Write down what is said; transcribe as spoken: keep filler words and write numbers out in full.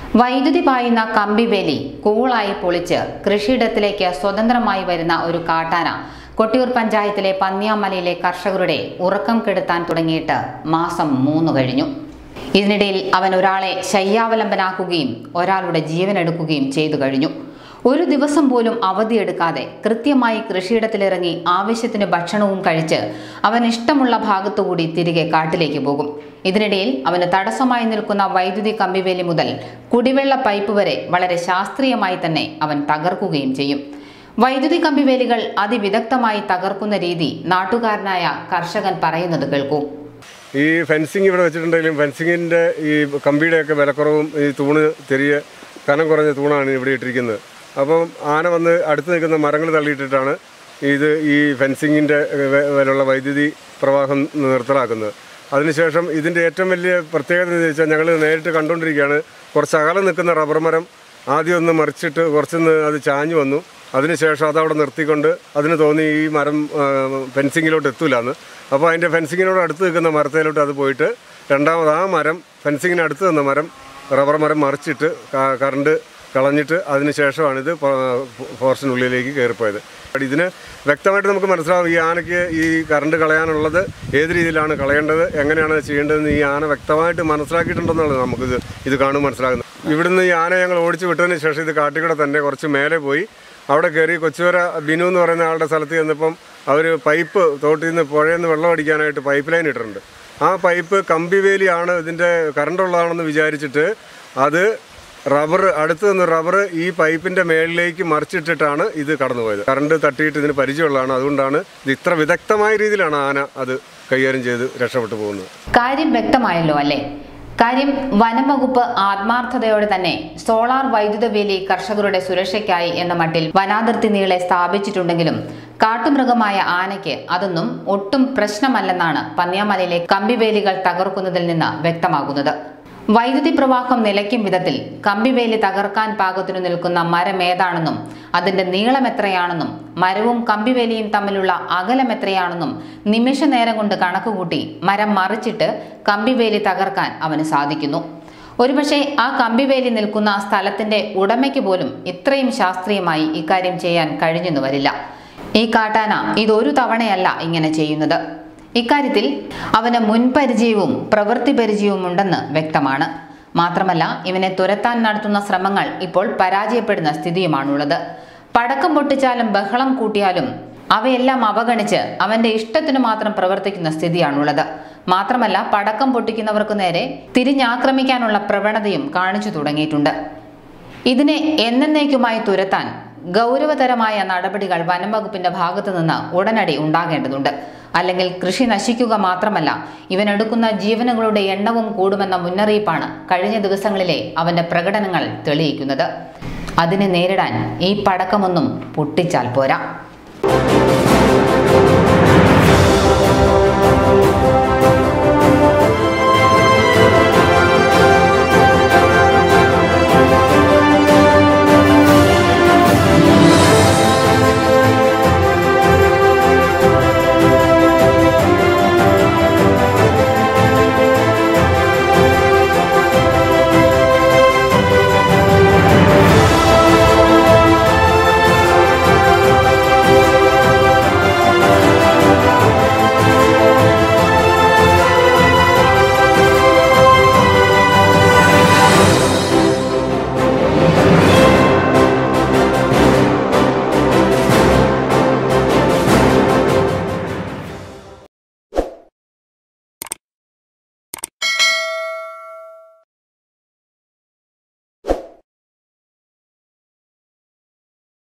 വൈദ്യുതി പായുന്ന കമ്പിവേലി കൂളായി പൊളിച്ച് കൃഷിയിടത്തിലേക്ക് സ്വതന്ത്രമായി വരുന്ന ഒരു കാട്ടാന കൊട്ടിയൂർ പഞ്ചായത്തിലെ പന്നിയാമലയിലെ കർഷകരുടെ ഉറക്കം കെടുത്താൻ തുടങ്ങിയിട്ട് മാസം മൂന്ന് കഴിഞ്ഞു. ഇതിനിടയിൽ അവൻ ഒരാളെ ശയ്യാവലംബനാക്കുകയും ഒരാളുടെ ജീവനെടുക്കുകയും ചെയ്തു കഴിഞ്ഞു. ഒരു ദിവസം പോലും അവധിയെടുക്കാതെ കൃത്യമായി കൃഷിയിടത്തിലിറങ്ങി ആവശ്യത്തിന് ഭക്ഷണവും കഴിച്ച് അവൻ ഇഷ്ടമുള്ള ഭാഗത്തുകൂടി തിരികെ കാട്ടിലേക്ക് പോകും. ഇതിനിടയിൽ അവന് തടസ്സമായി നിൽക്കുന്ന വൈദ്യുതി കമ്പിവേലി മുതൽ കുടിവെള്ള പൈപ്പ് വരെ വളരെ ശാസ്ത്രീയമായി തന്നെ അവൻ തകർക്കുകയും ചെയ്യും. വൈദ്യുതി കമ്പിവേലികൾ അതിവിദഗ്ധമായി തകർക്കുന്ന രീതി നാട്ടുകാരനായ കർഷകൻ പറയുന്നത് കേൾക്കൂ. ഈ ഫെൻസിങ് ഇവിടെ വെച്ചിട്ടുണ്ടെങ്കിലും ഫെൻസിങ്ങിൻ്റെ ഈ കമ്പിയുടെയൊക്കെ വിലക്കുറവും ഈ തൂണ് ചെറിയ കനം കുറഞ്ഞ തൂണാണ് ഇവിടെ ഇട്ടിരിക്കുന്നത്. അപ്പം ആന വന്ന് അടുത്ത് നിൽക്കുന്ന മരങ്ങൾ തള്ളിയിട്ടിട്ടാണ് ഇത് ഈ ഫെൻസിങ്ങിൻ്റെ വരെയുള്ള വൈദ്യുതി പ്രവാഹം നിർത്തലാക്കുന്നത്. അതിനുശേഷം ഇതിൻ്റെ ഏറ്റവും വലിയ പ്രത്യേകത എന്ന് വെച്ചാൽ ഞങ്ങൾ നേരിട്ട് കണ്ടുകൊണ്ടിരിക്കുകയാണ്. കുറച്ച് അകലെ നിൽക്കുന്ന റബ്ബർ മരം ആദ്യം ഒന്ന് മറിച്ചിട്ട് കുറച്ചൊന്ന് അത് ചാഞ്ഞു വന്നു. അതിനുശേഷം അതവിടെ നിർത്തിക്കൊണ്ട് അതിന് തോന്നി ഈ മരം ഫെൻസിങ്ങിലോട്ട് എത്തൂലാന്ന്. അപ്പോൾ അതിൻ്റെ ഫെൻസിങ്ങിനോട് അടുത്ത് നിൽക്കുന്ന മരത്തേലോട്ട് അത് പോയിട്ട് രണ്ടാമത് ആ മരം ഫെൻസിങ്ങിന് അടുത്ത് നിന്ന മരം റബ്ബർ മരം മറിച്ചിട്ട് കറണ്ട് കളഞ്ഞിട്ട് അതിന് ശേഷമാണ് ഇത് ഫോറസ്റ്റിനുള്ളിലേക്ക് കയറിപ്പോയത്. ഇതിന് വ്യക്തമായിട്ട് നമുക്ക് മനസ്സിലാവും ഈ ആനയ്ക്ക് ഈ കറണ്ട് കളയാനുള്ളത് ഏത് രീതിയിലാണ് കളയേണ്ടത്, എങ്ങനെയാണ് ചെയ്യേണ്ടതെന്ന് ഈ ആന വ്യക്തമായിട്ട് മനസ്സിലാക്കിയിട്ടുണ്ടെന്നുള്ളത് നമുക്കിത് ഇത് കാണുമ്പോൾ മനസ്സിലാകുന്നത്. ഇവിടുന്ന് ഈ ആന ഞങ്ങൾ ഓടിച്ചു വിട്ടതിന് ശേഷം ഇത് കാട്ടിക്കൂടെ തന്നെ കുറച്ച് മേലെ പോയി അവിടെ കയറി കൊച്ചുവര ബിനു എന്ന് പറയുന്ന ആളുടെ സ്ഥലത്ത് ചെന്നപ്പം അവർ പൈപ്പ് തോട്ടിൽ നിന്ന് പുഴയിൽ നിന്ന് വെള്ളം അടിക്കാനായിട്ട് പൈപ്പ് ലൈൻ ഇട്ടിട്ടുണ്ട്. ആ പൈപ്പ് കമ്പിവേലിയാണ് ഇതിൻ്റെ കറണ്ടുള്ളതാണെന്ന് വിചാരിച്ചിട്ട് അത് റബ്ബർ അടുത്ത് നിന്ന് റബ്ബർ ഈ പൈപ്പിൻ്റെ മേളിലേക്ക് മറിച്ചിട്ടിട്ടാണ് ഇത് കടന്നുപോയത്. കറണ്ട് തട്ടിയിട്ട് ഇതിന് പരിചയമുള്ളതാണ്. അതുകൊണ്ടാണ് ഇത് ഇത്ര വിദഗ്ധമായ രീതിയിലാണ് ആന അത് കൈകാര്യം ചെയ്ത് രക്ഷപ്പെട്ടു പോകുന്നത്. കാര്യം വ്യക്തമായല്ലോ അല്ലേ? കാര്യം വനം വകുപ്പ് ആത്മാർത്ഥതയോടെ തന്നെ സോളാർ വൈദ്യുത വേലി കർഷകരുടെ സുരക്ഷയ്ക്കായി എന്ന മട്ടിൽ വനാതിർത്തി നീളെ സ്ഥാപിച്ചിട്ടുണ്ടെങ്കിലും കാട്ടുമൃഗമായ ആനയ്ക്ക് അതൊന്നും ഒട്ടും പ്രശ്നമല്ലെന്നാണ് പന്നിയാമലയിലെ കമ്പിവേലികൾ തകർക്കുന്നതിൽ നിന്ന് വ്യക്തമാകുന്നത്. വൈദ്യുതി പ്രവാഹം നിലയ്ക്കും വിധത്തിൽ കമ്പിവേലി തകർക്കാൻ പാകത്തിനു നിൽക്കുന്ന മരം ഏതാണെന്നും അതിന്റെ നീളം എത്രയാണെന്നും മരവും കമ്പിവേലിയും തമ്മിലുള്ള അകലം എത്രയാണെന്നും നിമിഷ നേരം കൊണ്ട് കണക്കുകൂട്ടി മരം മറിച്ചിട്ട് കമ്പിവേലി തകർക്കാൻ അവന് സാധിക്കുന്നു. ഒരുപക്ഷെ ആ കമ്പിവേലി നിൽക്കുന്ന സ്ഥലത്തിന്റെ ഉടമയ്ക്ക് പോലും ഇത്രയും ശാസ്ത്രീയമായി ഇക്കാര്യം ചെയ്യാൻ കഴിഞ്ഞെന്നു വരില്ല. ഈ കാട്ടാന ഇതൊരു തവണയല്ല ഇങ്ങനെ ചെയ്യുന്നത്. ഇക്കാര്യത്തിൽ അവന് മുൻപരിചയവും പ്രവൃത്തി പരിചയവും ഉണ്ടെന്ന് വ്യക്തമാണ്. മാത്രമല്ല ഇവനെ തുരത്താൻ നടത്തുന്ന ശ്രമങ്ങൾ ഇപ്പോൾ പരാജയപ്പെടുന്ന സ്ഥിതിയുമാണുള്ളത്. പടക്കം പൊട്ടിച്ചാലും ബഹളം കൂട്ടിയാലും അവയെല്ലാം അവഗണിച്ച് അവന്റെ ഇഷ്ടത്തിനു മാത്രം പ്രവർത്തിക്കുന്ന സ്ഥിതിയാണുള്ളത്. മാത്രമല്ല പടക്കം പൊട്ടിക്കുന്നവർക്ക് നേരെ തിരിഞ്ഞാക്രമിക്കാനുള്ള പ്രവണതയും കാണിച്ചു തുടങ്ങിയിട്ടുണ്ട്. ഇതിനെ എന്നേക്കുമായി തുരത്താൻ ഗൗരവതരമായ നടപടികൾ വനം വകുപ്പിന്റെ ഭാഗത്തു നിന്ന് ഉടനടി ഉണ്ടാകേണ്ടതുണ്ട്. അല്ലെങ്കിൽ കൃഷി നശിക്കുക മാത്രമല്ല ഇവനെടുക്കുന്ന ജീവനുകളുടെ എണ്ണവും കൂടുമെന്ന മുന്നറിയിപ്പാണ് കഴിഞ്ഞ ദിവസങ്ങളിലെ അവന്റെ പ്രകടനങ്ങൾ തെളിയിക്കുന്നത്. അതിനെ നേരിടാൻ ഈ പടക്കമൊന്നും പൊട്ടിച്ചാൽ പോരാ.